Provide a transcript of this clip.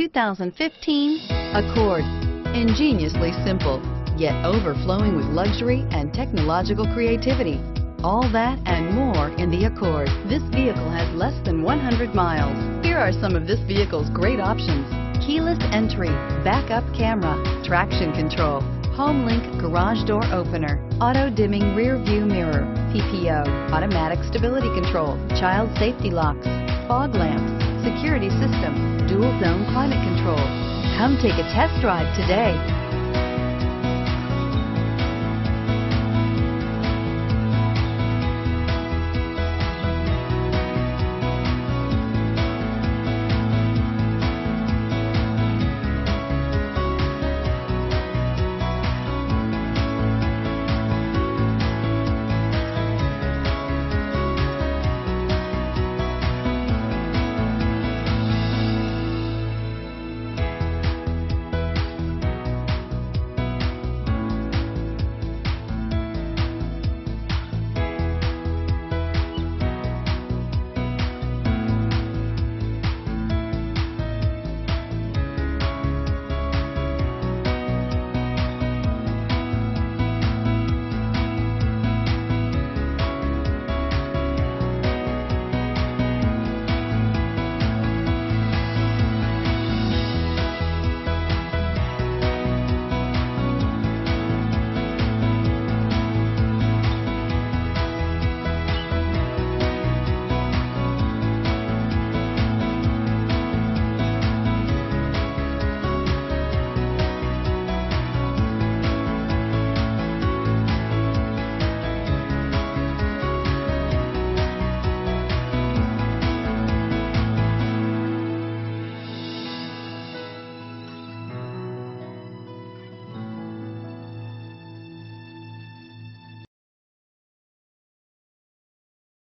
2015 Accord. Ingeniously simple, yet overflowing with luxury and technological creativity. All that and more in the Accord. This vehicle has less than 100 miles. Here are some of this vehicle's great options: keyless entry, backup camera, traction control, home link garage door opener, auto dimming rear view mirror, PPO, automatic stability control, child safety locks, fog lamps, security system, dual zone climate control. Come take a test drive today.